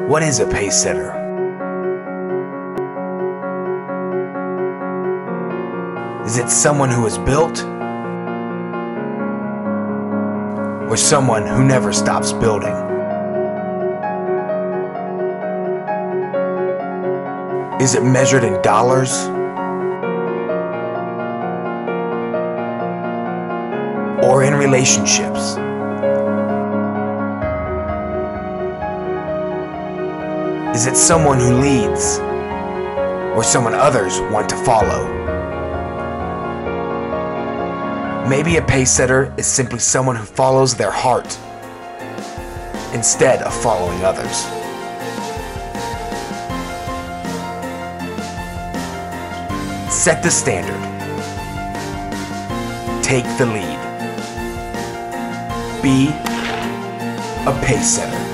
What is a pacesetter? Is it someone who is built? Or someone who never stops building? Is it measured in dollars? Or in relationships? Is it someone who leads? Or someone others want to follow? Maybe a pacesetter is simply someone who follows their heart instead of following others. Set the standard. Take the lead. Be a pacesetter.